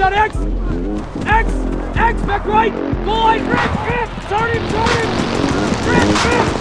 on, X! X! X, back right! Goal line, Rick! Start him! Rick!